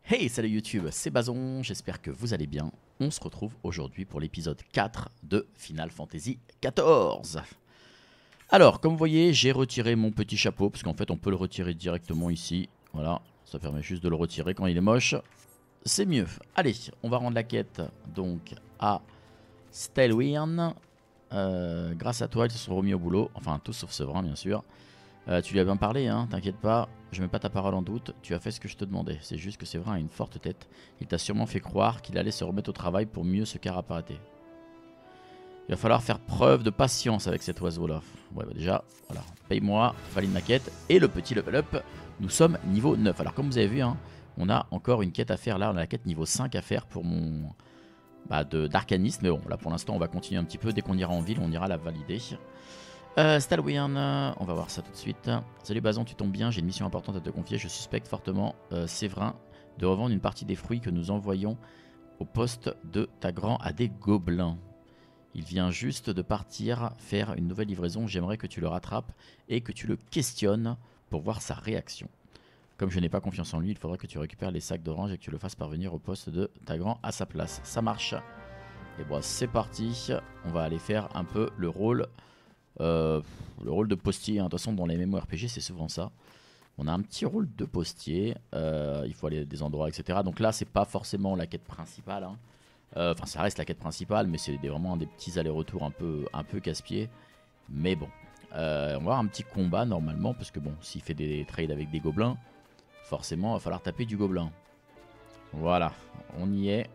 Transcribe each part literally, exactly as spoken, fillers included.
Hey, salut YouTube, c'est Bazon, j'espère que vous allez bien. On se retrouve aujourd'hui pour l'épisode quatre de Final Fantasy quatorze. Alors, comme vous voyez, j'ai retiré mon petit chapeau, parce qu'en fait on peut le retirer directement ici. Voilà, ça permet juste de le retirer quand il est moche. C'est mieux. Allez, on va rendre la quête donc à Stelwyn. Euh, grâce à toi, ils se sont remis au boulot, enfin tous sauf Séverin bien sûr. Euh, tu lui as bien parlé, hein, t'inquiète pas, je mets pas ta parole en doute, tu as fait ce que je te demandais. C'est juste que Séverin a une forte tête. Il t'a sûrement fait croire qu'il allait se remettre au travail pour mieux se carapater. Il va falloir faire preuve de patience avec cet oiseau-là. Ouais, bah déjà, voilà, paye-moi, valide ma quête. Et le petit level up, nous sommes niveau neuf. Alors comme vous avez vu, hein, on a encore une quête à faire là, on a la quête niveau cinq à faire pour mon... Bah, d'arcaniste, mais bon, là pour l'instant on va continuer un petit peu. Dès qu'on ira en ville, on ira la valider. Euh, Stalwyn, on va voir ça tout de suite. Salut Bazon, tu tombes bien, j'ai une mission importante à te confier. Je suspecte fortement euh, Séverin de revendre une partie des fruits que nous envoyons au poste de Tagran à des gobelins. Il vient juste de partir faire une nouvelle livraison. J'aimerais que tu le rattrapes et que tu le questionnes pour voir sa réaction. Comme je n'ai pas confiance en lui, il faudrait que tu récupères les sacs d'orange et que tu le fasses parvenir au poste de Tagran à sa place. Ça marche. Et bon, c'est parti. On va aller faire un peu le rôle... Euh, le rôle de postier, hein. De toute façon dans les MMORPG c'est souvent ça. On a un petit rôle de postier, euh, il faut aller à des endroits, et cetera. Donc là c'est pas forcément la quête principale, hein. euh, Enfin ça reste la quête principale, mais c'est vraiment des petits allers-retours un peu, un peu casse-pied. Mais bon, euh, on va avoir un petit combat normalement, parce que bon, s'il fait des trades avec des gobelins, forcément il va falloir taper du gobelin. Voilà, on y est.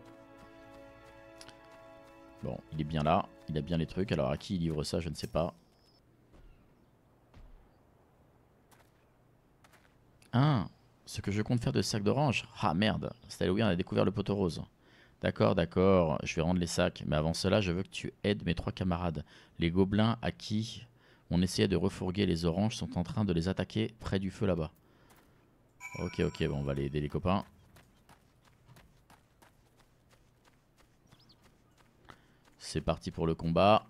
Bon, il est bien là, il a bien les trucs. Alors à qui il livre ça, je ne sais pas. Ah, ce que je compte faire de sacs d'orange. Ah merde, Stalwyn a découvert le poteau rose. D'accord, d'accord, je vais rendre les sacs. Mais avant cela, je veux que tu aides mes trois camarades. Les gobelins à qui on essayait de refourguer les oranges sont en train de les attaquer près du feu là-bas. Ok, ok, bon, on va aller aider les copains. C'est parti pour le combat.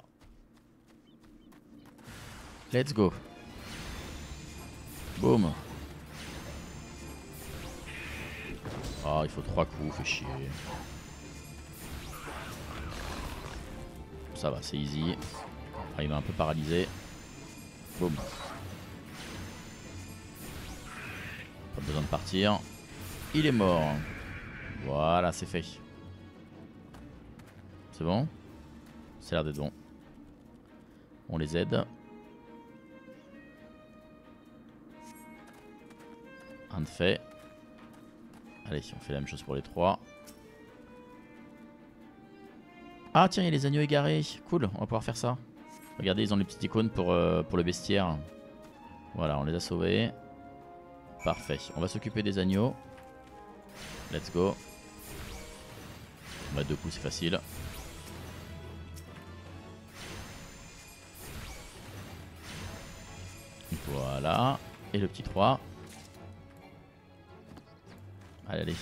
Let's go. Boum. Ah, il faut trois coups, fait chier. Ça va, c'est easy. Ah, il m'a un peu paralysé. Boum. Pas besoin de partir. Il est mort. Voilà, c'est fait. C'est bon? Ça a l'air d'être bon. On les aide. Un de fait. Allez, on fait la même chose pour les trois. Ah tiens, il y a les agneaux égarés. Cool, on va pouvoir faire ça. Regardez, ils ont les petites icônes pour, euh, pour le bestiaire. Voilà, on les a sauvés. Parfait. On va s'occuper des agneaux. Let's go. On va deux coups, c'est facile. Voilà. Et le petit trois. Allez, allez.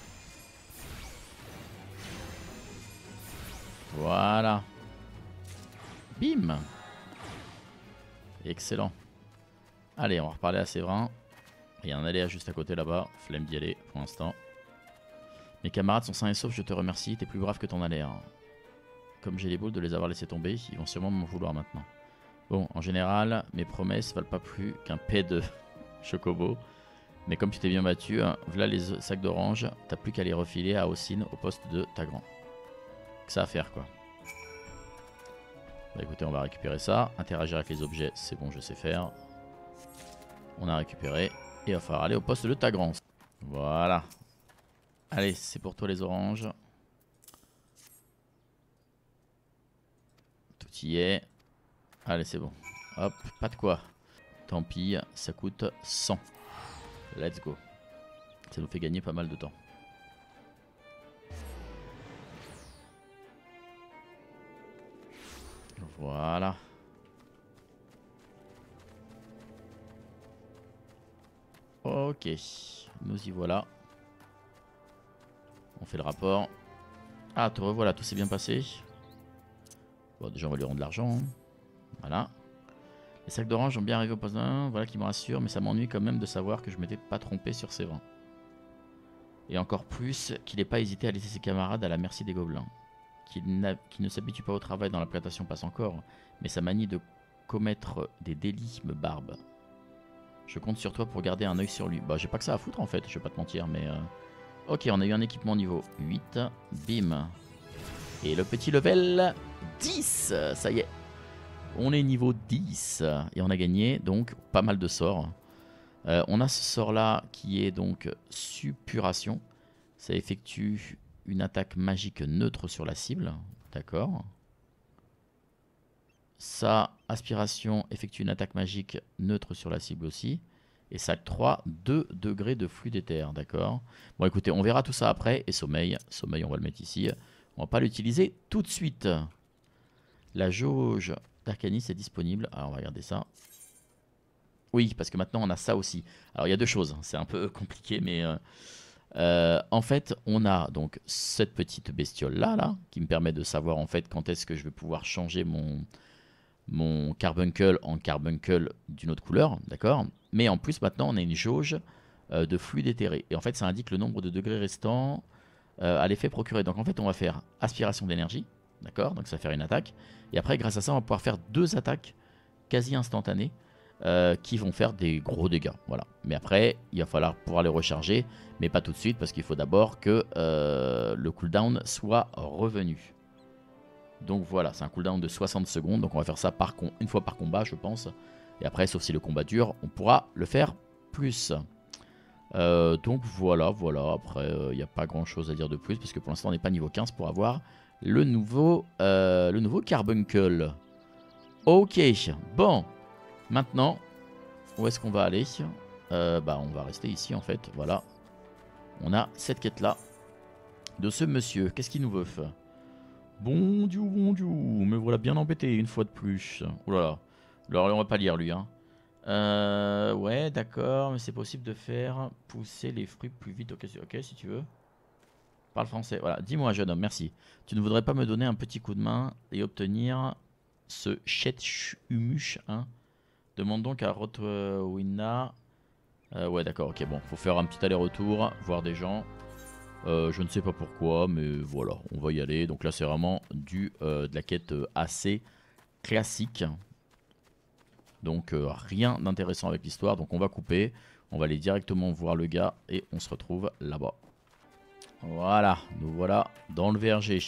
Voilà. Bim. Excellent. Allez, on va reparler à Séverin. Il y a un aléa juste à côté là-bas. Flemme d'y aller pour l'instant. Mes camarades sont sains et saufs, je te remercie. T'es plus brave que ton aléa. Comme j'ai les boules de les avoir laissés tomber, ils vont sûrement m'en vouloir maintenant. Bon, en général, mes promesses valent pas plus qu'un paix de chocobo. Mais comme tu t'es bien battu, hein, voilà les sacs d'orange. T'as plus qu'à les refiler à Ossine au poste de Tagran. Que ça à faire quoi. Bah écoutez, on va récupérer ça. Interagir avec les objets, c'est bon, je sais faire. On a récupéré. Et il va falloir aller au poste de Tagran. Voilà. Allez, c'est pour toi les oranges. Tout y est. Allez, c'est bon. Hop, pas de quoi. Tant pis, ça coûte cent. Let's go. Ça nous fait gagner pas mal de temps. Voilà. Ok, nous y voilà. On fait le rapport. Ah, te revoilà, tout s'est bien passé. Bon, déjà, on va lui rendre de l'argent. Hein. Voilà. Les sacs d'orange ont bien arrivé au poste un. Voilà qui me rassure, mais ça m'ennuie quand même de savoir que je m'étais pas trompé sur Séverin. Et encore plus qu'il n'ait pas hésité à laisser ses camarades à la merci des gobelins. Qu'il ne s'habitue pas au travail dans la plantation passe encore, mais sa manie de commettre des délits me barbe. Je compte sur toi pour garder un œil sur lui. Bah j'ai pas que ça à foutre en fait, je vais pas te mentir, mais... Euh... Ok, on a eu un équipement niveau huit, bim. Et le petit level dix, ça y est. On est niveau dix, et on a gagné donc pas mal de sorts. Euh, on a ce sort là qui est donc suppuration. Ça effectue une attaque magique neutre sur la cible. D'accord. Ça, aspiration, effectue une attaque magique neutre sur la cible aussi. Et ça octroie deux degrés de flux d'éther. D'accord. Bon écoutez, on verra tout ça après. Et sommeil, sommeil on va le mettre ici. On va pas l'utiliser tout de suite. La jauge d'Arcanis est disponible. Alors on va regarder ça. Oui, parce que maintenant on a ça aussi. Alors il y a deux choses, c'est un peu compliqué, mais euh, euh, en fait on a donc cette petite bestiole là, là, qui me permet de savoir en fait quand est-ce que je vais pouvoir changer mon, mon carbuncle en carbuncle d'une autre couleur, d'accord. Mais en plus maintenant on a une jauge euh, de fluide éthéré, et en fait ça indique le nombre de degrés restants euh, à l'effet procuré. Donc en fait on va faire aspiration d'énergie, d'accord, donc ça va faire une attaque, et après grâce à ça on va pouvoir faire deux attaques quasi instantanées. Euh, qui vont faire des gros dégâts, voilà. Mais après, il va falloir pouvoir les recharger, mais pas tout de suite, parce qu'il faut d'abord que euh, le cooldown soit revenu. Donc voilà, c'est un cooldown de soixante secondes, donc on va faire ça par une fois par combat, je pense. Et après, sauf si le combat dure, on pourra le faire plus. Euh, donc voilà, voilà, après, il euh, n'y a pas grand chose à dire de plus, parce que pour l'instant, on n'est pas niveau quinze pour avoir le nouveau, euh, le nouveau carbuncle. Ok, bon. Maintenant, où est-ce qu'on va aller? euh, Bah, on va rester ici en fait. Voilà. On a cette quête-là de ce monsieur. Qu'est-ce qu'il nous veut? Bon Dieu, bon Dieu. Me voilà bien embêté une fois de plus. Oh là là. Alors, on va pas lire lui. Hein. Euh, ouais, d'accord. Mais c'est possible de faire pousser les fruits plus vite. Ok, ok, si tu veux. Parle français. Voilà. Dis-moi, jeune homme, merci. Tu ne voudrais pas me donner un petit coup de main et obtenir ce Chetchumush, hein? Demande donc à Rotwina. Euh, ouais, d'accord, ok, bon. Faut faire un petit aller-retour, voir des gens. Euh, je ne sais pas pourquoi, mais voilà, on va y aller. Donc là, c'est vraiment du, euh, de la quête assez classique. Donc euh, rien d'intéressant avec l'histoire. Donc on va couper. On va aller directement voir le gars et on se retrouve là-bas. Voilà, nous voilà dans le verger.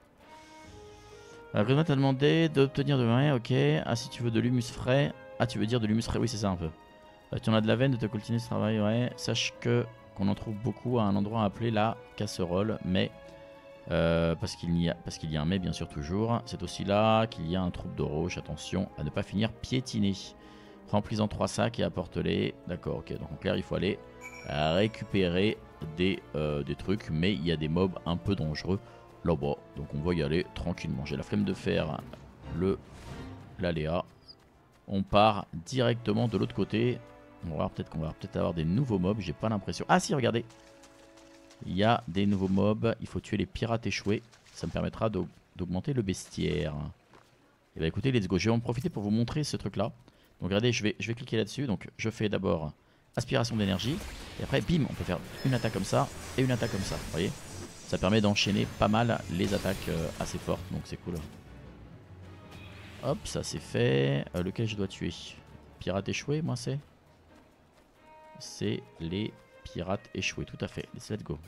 Rima t'a demandé d'obtenir de rien, ok. Ah, si tu veux de l'humus frais. Ah, tu veux dire de l'humus frais, oui, c'est ça un peu. Euh, tu en as de la veine de te coltiner ce travail, ouais. Sache que qu'on en trouve beaucoup à un endroit appelé la casserole, mais euh, parce qu'il y a parce qu'il y a un mais bien sûr toujours. C'est aussi là qu'il y a un troupe de roches. Attention à ne pas finir piétiné. Remplis-en trois sacs et apporte-les. D'accord, ok. Donc en clair, il faut aller récupérer des, euh, des trucs, mais il y a des mobs un peu dangereux là-bas. Donc on va y aller tranquillement. J'ai la flemme de faire le l'aléa. On part directement de l'autre côté. On va voir peut-être qu'on va peut-être avoir des nouveaux mobs. J'ai pas l'impression. Ah si, regardez. Il y a des nouveaux mobs. Il faut tuer les pirates échoués. Ça me permettra d'augmenter le bestiaire. Et bah écoutez, let's go. Je vais en profiter pour vous montrer ce truc-là. Donc regardez, je vais, je vais cliquer là-dessus. Donc je fais d'abord aspiration d'énergie. Et après, bim, on peut faire une attaque comme ça et une attaque comme ça. Vous voyez? Ça permet d'enchaîner pas mal les attaques euh, assez fortes. Donc c'est cool. Hop, ça c'est fait. Euh, lequel je dois tuer? Pirates échoués, moi c'est C'est les pirates échoués, tout à fait. Let's go.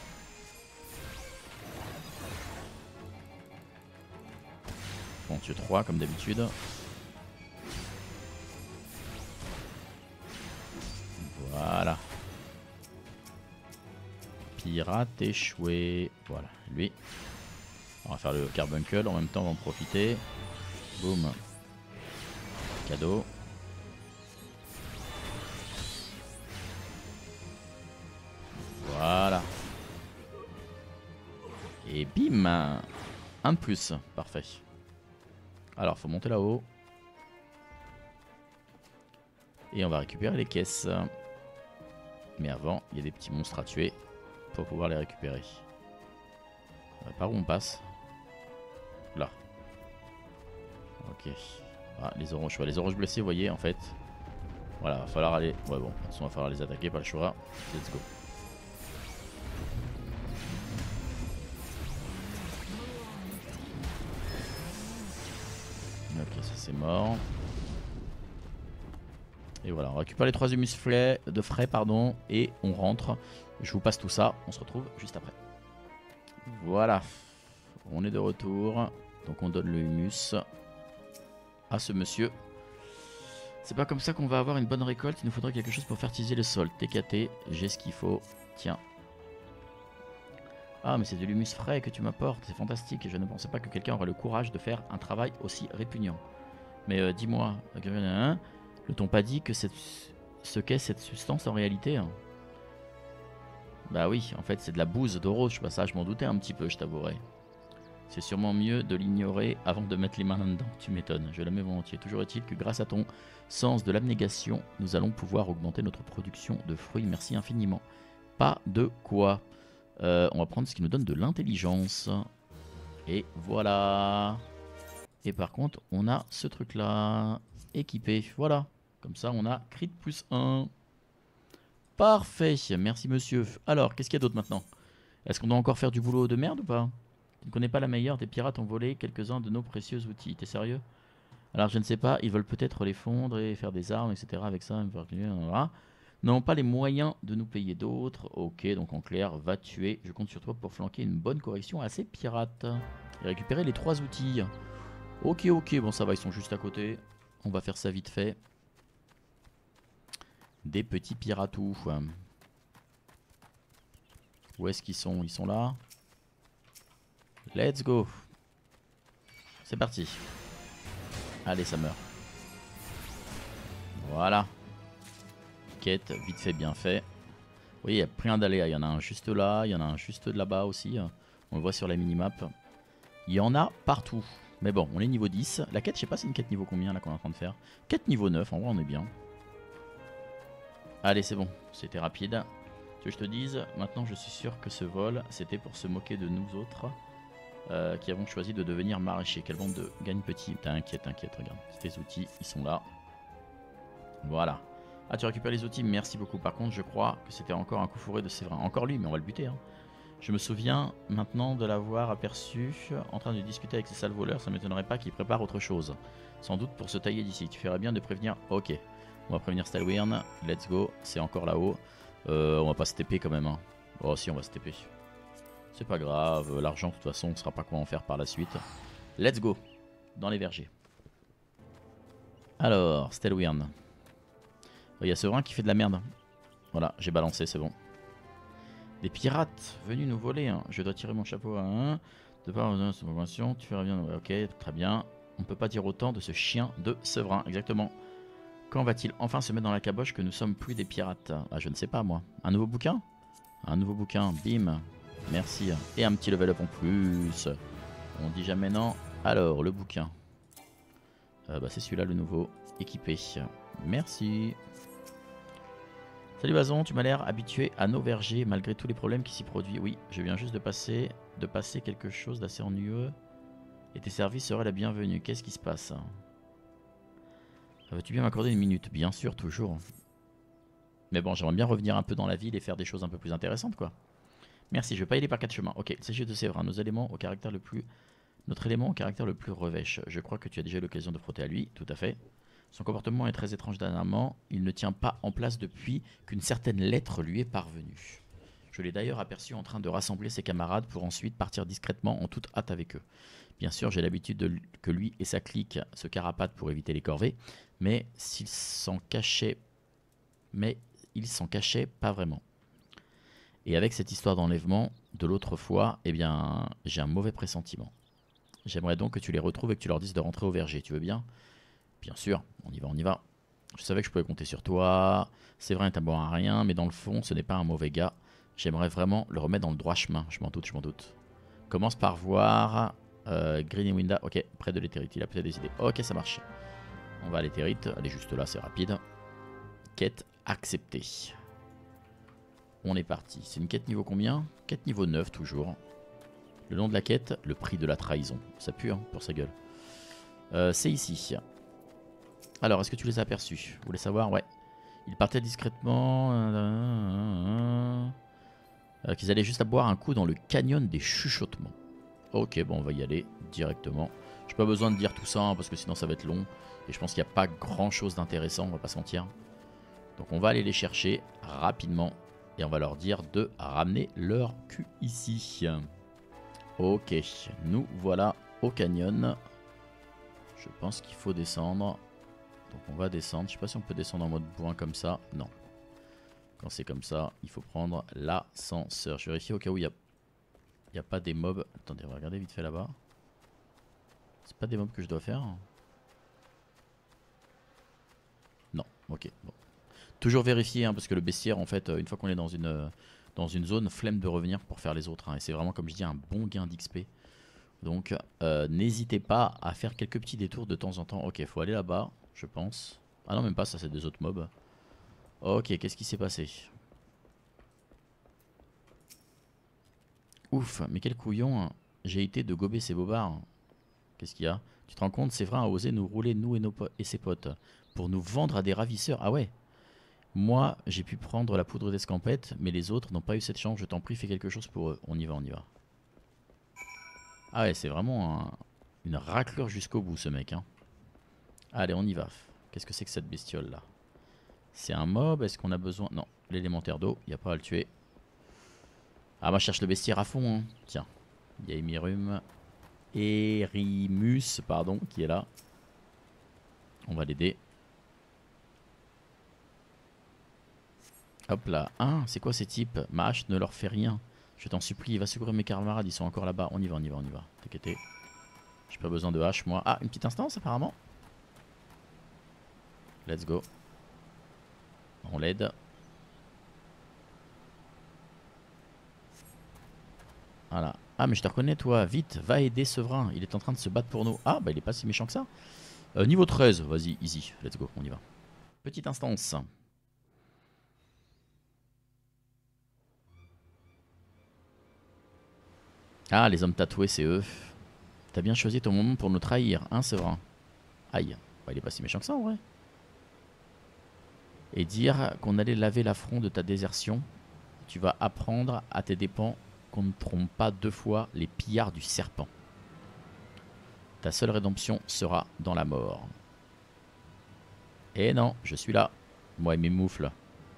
Bon, tue trois comme d'habitude. Voilà. Pirate échoué. Voilà, lui. On va faire le carbuncle en même temps, on va en profiter. Boum. Cadeau. Voilà. Et bim. Un de plus. Parfait. Alors, faut monter là-haut. Et on va récupérer les caisses. Mais avant, il y a des petits monstres à tuer pour pouvoir les récupérer. Par où on passe? Là. Ok. Ah, les oranges, ouais, les oranges blessés, vous voyez, en fait. Voilà, va falloir aller. Ouais, bon, de toute façon, va falloir les attaquer, pas le choix. Let's go. c'est mort. Et voilà, on récupère les trois humus frais, de frais pardon, et on rentre. Je vous passe tout ça, on se retrouve juste après. Voilà, on est de retour. Donc on donne le humus à ce monsieur. C'est pas comme ça qu'on va avoir une bonne récolte. Il nous faudrait quelque chose pour fertiliser le sol. T K T, j'ai ce qu'il faut. Tiens. Ah mais c'est de l'humus frais que tu m'apportes. C'est fantastique. Je ne pensais pas que quelqu'un aurait le courage de faire un travail aussi répugnant. Mais euh, dis-moi, ne t'ont pas dit que cette... ce qu'est cette substance en réalité hein? Bah oui, en fait c'est de la bouse de rose. Bah, ça je m'en doutais un petit peu, je t'avouerai. C'est sûrement mieux de l'ignorer avant de mettre les mains là-dedans. Tu m'étonnes, je la mets volontiers. Toujours est-il que grâce à ton sens de l'abnégation, nous allons pouvoir augmenter notre production de fruits. Merci infiniment. Pas de quoi. Euh, on va prendre ce qui nous donne de l'intelligence. Et voilà. Et par contre, on a ce truc-là équipé. Voilà. Comme ça, on a crit plus un. Parfait. Merci, monsieur. Alors, qu'est-ce qu'il y a d'autre maintenant? Est-ce qu'on doit encore faire du boulot de merde ou pas? Tu ne connais pas la meilleure, des pirates ont volé quelques-uns de nos précieux outils. T'es sérieux? Alors je ne sais pas, ils veulent peut-être les fondre et faire des armes, et cetera avec ça. Non, pas les moyens de nous payer d'autres. Ok, donc en clair, va tuer. Je compte sur toi pour flanquer une bonne correction à ces pirates. Et récupérer les trois outils. Ok, ok, bon ça va, ils sont juste à côté. On va faire ça vite fait. Des petits piratous. Où est-ce qu'ils sont? Ils sont là. Let's go. C'est parti. Allez, ça meurt. Voilà. Quête, vite fait, bien fait. Oui, il y a plein d'aléas. Il y en a un juste là, il y en a un juste là-bas aussi. On le voit sur la minimap. Il y en a partout. Mais bon, on est niveau dix. La quête, je sais pas, c'est une quête niveau combien là qu'on est en train de faire. Quête niveau neuf, en vrai, on est bien. Allez, c'est bon. C'était rapide. Tu veux que je te dise, maintenant je suis sûr que ce vol, c'était pour se moquer de nous autres. Euh, qui avons choisi de devenir maraîchers. Quelle bande de gagne petit. T'inquiète, t'inquiète, regarde. Tes outils, ils sont là. Voilà. Ah, tu récupères les outils, merci beaucoup. Par contre, je crois que c'était encore un coup fourré de Séverin. Encore lui, mais on va le buter. Hein. Je me souviens maintenant de l'avoir aperçu en train de discuter avec ces sales voleurs. Ça ne m'étonnerait pas qu'il prépare autre chose. Sans doute pour se tailler d'ici. Tu ferais bien de prévenir. Ok. On va prévenir Stalwyrn. Let's go. C'est encore là-haut. Euh, on va pas se T P quand même. Hein. Oh, si, on va se T P. C'est pas grave, l'argent de toute façon on ne saura pas quoi en faire par la suite. Let's go, dans les vergers. Alors, Stalwyrn. Il y a Severin qui fait de la merde. Voilà, j'ai balancé, c'est bon. Des pirates venus nous voler. Hein. Je dois tirer mon chapeau à un. De par cette information, tu feras bien. Ouais, ok, très bien. On ne peut pas dire autant de ce chien de Severin, exactement. Quand va-t-il enfin se mettre dans la caboche que nous sommes plus des pirates? Ah, je ne sais pas moi. Un nouveau bouquin? Un nouveau bouquin, bim. Merci. Et un petit level up en plus. On dit jamais non. Alors, le bouquin. Euh, bah, c'est celui-là le nouveau. Équipé. Merci. Salut Bazon, tu m'as l'air habitué à nos vergers malgré tous les problèmes qui s'y produisent. Oui, je viens juste de passer, de passer quelque chose d'assez ennuyeux. Et tes services seraient la bienvenue. Qu'est-ce qui se passe? Veux-tu bien m'accorder une minute? Bien sûr, toujours. Mais bon, j'aimerais bien revenir un peu dans la ville et faire des choses un peu plus intéressantes, quoi. Merci, je vais pas y aller par quatre chemins. Ok, il s'agit de Séverin, nos éléments au caractère le plus... Notre élément au caractère le plus revêche. Je crois que tu as déjà eu l'occasion de frotter à lui, tout à fait. Son comportement est très étrange dernièrement. Il ne tient pas en place depuis qu'une certaine lettre lui est parvenue. Je l'ai d'ailleurs aperçu en train de rassembler ses camarades pour ensuite partir discrètement en toute hâte avec eux. Bien sûr, j'ai l'habitude que lui et sa clique se carapatent pour éviter les corvées, mais s'ils s'en cachaient... Mais ils s'en cachaient pas vraiment. Et avec cette histoire d'enlèvement de l'autre fois, eh bien, j'ai un mauvais pressentiment. J'aimerais donc que tu les retrouves et que tu leur dises de rentrer au verger. Tu veux bien? Bien sûr, on y va, on y va. Je savais que je pouvais compter sur toi. C'est vrai, t'as bon à rien, mais dans le fond, ce n'est pas un mauvais gars. J'aimerais vraiment le remettre dans le droit chemin. Je m'en doute, je m'en doute. Commence par voir euh, Green Winda. Ok, près de l'éthérite. Il a peut-être des idées. Ok, ça marche. On va à l'éthérite. Elle est juste là, c'est rapide. Quête acceptée. On est parti. C'est une quête niveau combien? Quête niveau neuf toujours. Le nom de la quête, le prix de la trahison. Ça pue hein, pour sa gueule. Euh, c'est ici. Alors, est-ce que tu les as aperçus? Vous voulez savoir? Ouais. Ils partaient discrètement. Euh, euh, qu'ils allaient juste à boire un coup dans le canyon des chuchotements. Ok, bon, on va y aller directement. J'ai pas besoin de dire tout ça hein, parce que sinon ça va être long. Et je pense qu'il n'y a pas grand chose d'intéressant, on va pas se mentir. Donc on va aller les chercher rapidement. Et on va leur dire de ramener leur cul ici. Ok, nous voilà au canyon. Je pense qu'il faut descendre. Donc on va descendre. Je sais pas si on peut descendre en mode bourrin comme ça. Non. Quand c'est comme ça, il faut prendre l'ascenseur. Je vérifie au cas où il n'y a... Il a pas des mobs. Attendez, on va regarder vite fait là-bas. C'est pas des mobs que je dois faire. Non, ok. Bon. Toujours vérifier hein, parce que le bestiaire en fait une fois qu'on est dans une, dans une zone, flemme de revenir pour faire les autres hein, et c'est vraiment comme je dis un bon gain d'X P. Donc euh, n'hésitez pas à faire quelques petits détours de temps en temps. Ok, faut aller là-bas je pense. Ah non même pas, ça c'est des autres mobs. Ok, qu'est-ce qui s'est passé? Ouf, mais quel couillon hein. J'ai été de gober ces bobards. Qu'est-ce qu'il y a? Tu te rends compte, Séverin a osé nous rouler nous et, nos et ses potes pour nous vendre à des ravisseurs. Ah ouais. Moi, j'ai pu prendre la poudre d'escampette, mais les autres n'ont pas eu cette chance. Je t'en prie, fais quelque chose pour eux. On y va, on y va. Ah ouais, c'est vraiment un, une raclure jusqu'au bout, ce mec. Hein. Allez, on y va. Qu'est-ce que c'est que cette bestiole-là? C'est un mob? Est-ce qu'on a besoin... Non, l'élémentaire d'eau, il n'y a pas à le tuer. Ah, moi, je cherche le bestiaire à fond. Hein. Tiens, il y a Emirum... Erimus, pardon, qui est là. On va l'aider. Hop là. Ah, c'est quoi ces types? Ma hache ne leur fait rien. Je t'en supplie, va secourir mes camarades, ils sont encore là-bas. On y va, on y va, on y va. T'inquiète. J'ai pas besoin de hache, moi. Ah, une petite instance apparemment. Let's go. On l'aide. Voilà. Ah, mais je te reconnais, toi. Vite, va aider Séverin. Il est en train de se battre pour nous. Ah, bah il est pas si méchant que ça. Euh, niveau treize, vas-y, easy. Let's go, on y va. Petite instance. Ah, les hommes tatoués, c'est eux. T'as bien choisi ton moment pour nous trahir, hein, Séverin? Aïe. Bah, il est pas si méchant que ça, en vrai. Et dire qu'on allait laver l'affront de ta désertion. Tu vas apprendre à tes dépens qu'on ne trompe pas deux fois les pillards du serpent. Ta seule rédemption sera dans la mort. Et non, je suis là. Moi et mes moufles.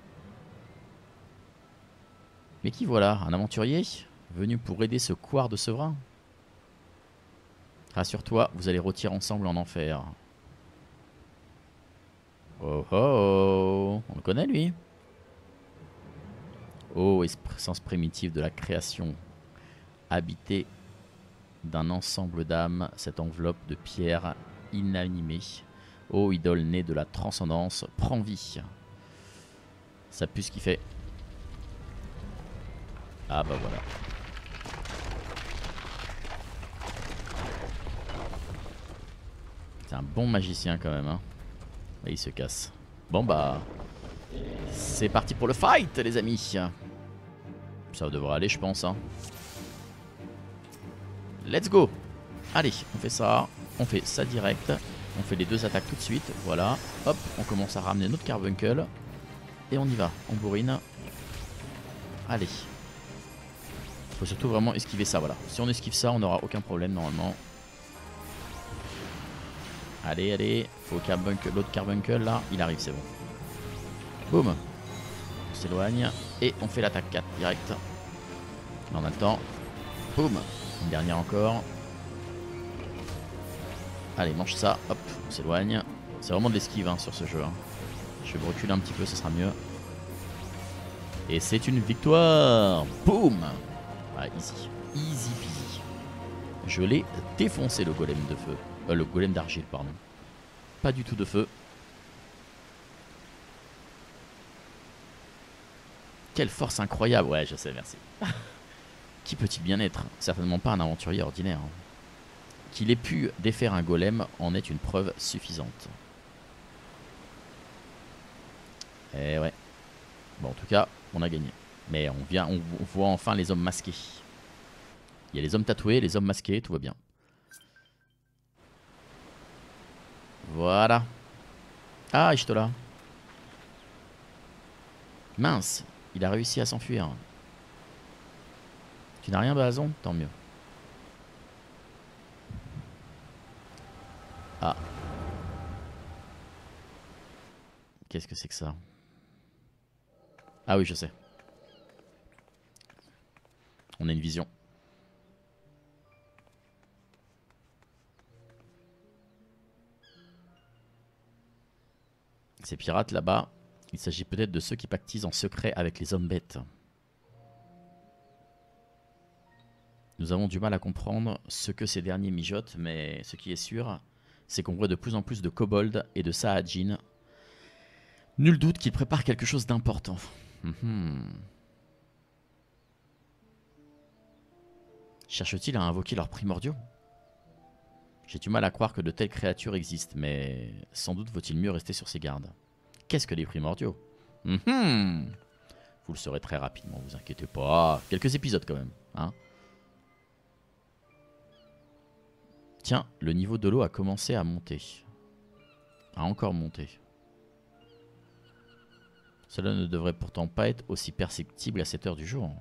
Mais qui voilà? Un aventurier venu pour aider ce couard de Séverin? Rassure-toi, vous allez rôtir ensemble en enfer. Oh oh, on le connaît lui. Oh, essence primitive de la création, habité d'un ensemble d'âmes, cette enveloppe de pierre inanimée. Ô idole née de la transcendance, prends vie. Ça pue ce qu'il fait. Ah bah voilà. C'est un bon magicien quand même. Hein. Et il se casse. Bon bah... C'est parti pour le fight les amis. Ça devrait aller je pense. Hein. Let's go. Allez, on fait ça. On fait ça direct. On fait les deux attaques tout de suite. Voilà. Hop, on commence à ramener notre carbuncle. Et on y va. On bourrine. Allez. Faut surtout vraiment esquiver ça. Voilà. Si on esquive ça, on n'aura aucun problème normalement. Allez, allez. Faut carbuncle. L'autre carbuncle là. Il arrive, c'est bon. Boum. On s'éloigne. Et on fait l'attaque quatre direct. Là, on a le temps. Boum. Une dernière encore. Allez, mange ça. Hop, on s'éloigne. C'est vraiment de l'esquive hein, sur ce jeu. Hein. Je vais me reculer un petit peu, ça sera mieux. Et c'est une victoire. Boum. Ah, easy. Easy peasy. Je l'ai défoncé le golem de feu. Euh, le golem d'argile, pardon. Pas du tout de feu. Quelle force incroyable. Ouais, je sais, merci. Qui peut-il bien être? Certainement pas un aventurier ordinaire. Hein. Qu'il ait pu défaire un golem en est une preuve suffisante. Et ouais. Bon, en tout cas, on a gagné. Mais on vient, on voit enfin les hommes masqués. Il y a les hommes tatoués, les hommes masqués, tout va bien. Voilà. Ah, Ishtola. Mince, il a réussi à s'enfuir. Tu n'as rien, Bazon? Tant mieux. Qu'est-ce que c'est que ça? Ah oui, je sais. On a une vision. Ces pirates là-bas, il s'agit peut-être de ceux qui pactisent en secret avec les hommes bêtes. Nous avons du mal à comprendre ce que ces derniers mijotent, mais ce qui est sûr, c'est qu'on voit de plus en plus de kobolds et de saadjins. Nul doute qu'ils préparent quelque chose d'important. Mmh. Cherchent-ils à invoquer leurs primordiaux? J'ai du mal à croire que de telles créatures existent, mais sans doute vaut-il mieux rester sur ses gardes. Qu'est-ce que des primordiaux? Mmh. Vous le saurez très rapidement, vous inquiétez pas. Quelques épisodes quand même, hein. Tiens, le niveau de l'eau a commencé à monter. A encore monté. Cela ne devrait pourtant pas être aussi perceptible à cette heure du jour.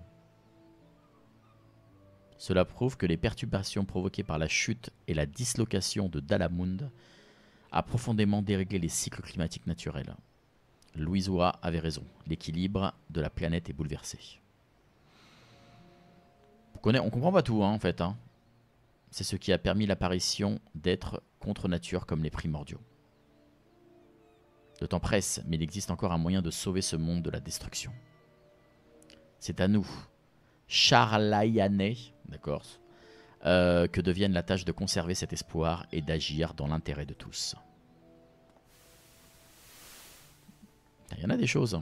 Cela prouve que les perturbations provoquées par la chute et la dislocation de Dalamund a profondément déréglé les cycles climatiques naturels. Louisoura avait raison, l'équilibre de la planète est bouleversé. On connaît, on comprend pas tout hein, en fait. Hein. C'est ce qui a permis l'apparition d'êtres contre nature comme les primordiaux. Le temps presse, mais il existe encore un moyen de sauver ce monde de la destruction. C'est à nous, Charlayanais, d'accord, euh, que devienne la tâche de conserver cet espoir et d'agir dans l'intérêt de tous. Il y en a des choses.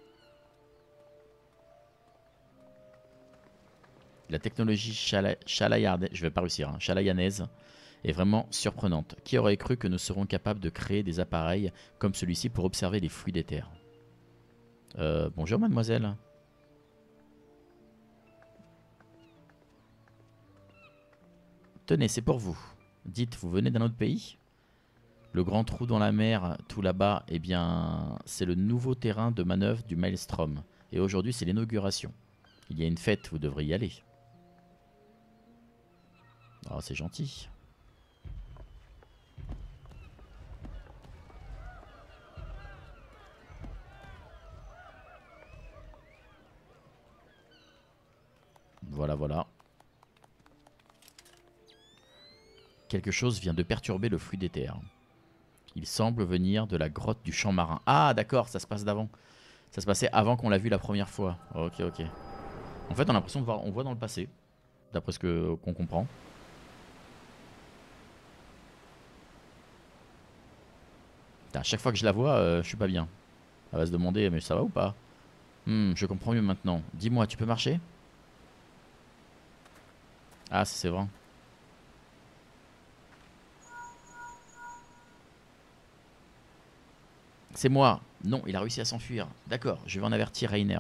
La technologie chalayanaise, je vais pas réussir, hein, chalayanaise est vraiment surprenante. Qui aurait cru que nous serons capables de créer des appareils comme celui-ci pour observer les flux d'éther? euh, Bonjour mademoiselle. Tenez, c'est pour vous. Dites, vous venez d'un autre pays? Le grand trou dans la mer, tout là-bas, eh bien, c'est le nouveau terrain de manœuvre du Maelstrom. Et aujourd'hui, c'est l'inauguration. Il y a une fête, vous devrez y aller. Oh, c'est gentil. Voilà, voilà. Quelque chose vient de perturber le flux d'éther. Il semble venir de la grotte du champ marin. Ah, d'accord, ça se passe d'avant. Ça se passait avant qu'on l'a vu la première fois. Ok, ok. En fait, on a l'impression de voir, on voit dans le passé, d'après ce que qu'on comprend. À chaque fois que je la vois, euh, je suis pas bien. Elle va se demander, mais ça va ou pas? Hmm, je comprends mieux maintenant. Dis-moi, tu peux marcher? Ah, c'est vrai. C'est moi. Non, il a réussi à s'enfuir. D'accord, je vais en avertir Rainer.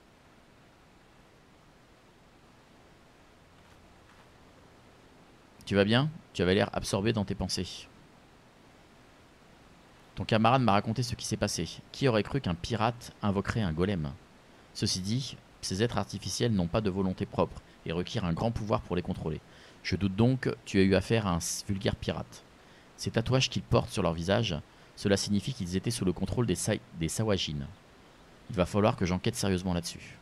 Tu vas bien? Tu avais l'air absorbé dans tes pensées. Ton camarade m'a raconté ce qui s'est passé. Qui aurait cru qu'un pirate invoquerait un golem? Ceci dit, ces êtres artificiels n'ont pas de volonté propre et requièrent un grand pouvoir pour les contrôler. Je doute donc que tu aies eu affaire à un vulgaire pirate. Ces tatouages qu'ils portent sur leur visage, cela signifie qu'ils étaient sous le contrôle des, sa des Sawajins. Il va falloir que j'enquête sérieusement là-dessus.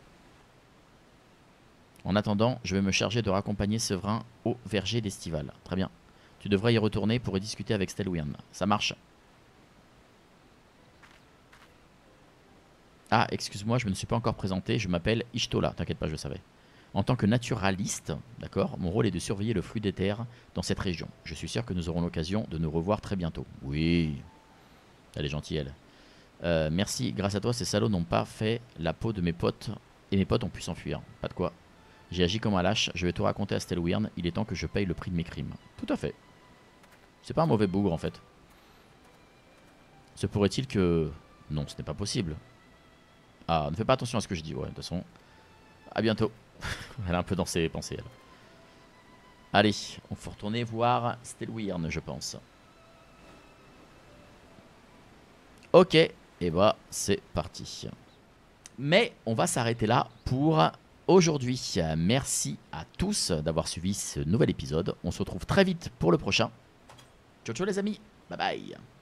En attendant, je vais me charger de raccompagner Séverin au verger d'Estival. Très bien. Tu devrais y retourner pour y discuter avec Stelwyn. Ça marche. Ah, excuse-moi, je me suis pas encore présenté. Je m'appelle Ishtola. T'inquiète pas, je le savais. En tant que naturaliste, d'accord, mon rôle est de surveiller le flux d'éther dans cette région. Je suis sûr que nous aurons l'occasion de nous revoir très bientôt. Oui. Elle est gentille, elle. Euh, merci, grâce à toi, ces salauds n'ont pas fait la peau de mes potes. Et mes potes ont pu s'enfuir. Pas de quoi. J'ai agi comme un lâche. Je vais tout raconter à Stelwyn. Il est temps que je paye le prix de mes crimes. Tout à fait. C'est pas un mauvais bougre, en fait. Se pourrait-il que... Non, ce n'est pas possible. Ah, ne fais pas attention à ce que je dis. Ouais, de toute façon... À bientôt. Elle est un peu dans ses pensées, elle. Allez, on faut retourner voir Stelwyn, je pense. Ok, et bah c'est parti. Mais on va s'arrêter là pour aujourd'hui. Merci à tous d'avoir suivi ce nouvel épisode. On se retrouve très vite pour le prochain. Ciao ciao les amis, bye bye.